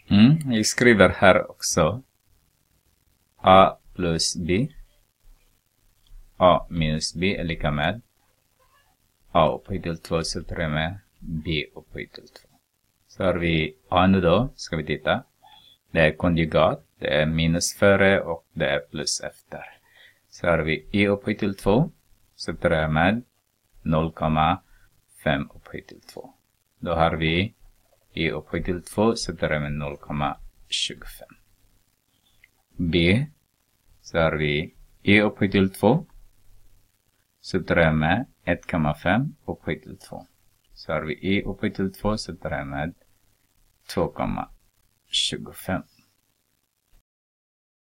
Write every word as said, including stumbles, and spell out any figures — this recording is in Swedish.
Mm, jag skriver här också. A plus B. A minus B är lika med A upphöjt till två, så tar jag med B upphöjt till två. Så har vi A nu då, ska vi titta. Det är konjugat, det är minus före och det är plus efter. Så har vi E upphöjt till två, så tar jag med noll komma fem upphöjt till två. Då har vi E upphöjt till två, så tar jag med noll komma tjugofem. B, så har vi E upphöjt till två, så tar jag med ett komma fem upphöjt till två. Så har vi E upphöjt till två, så tar jag med två komma tjugofem.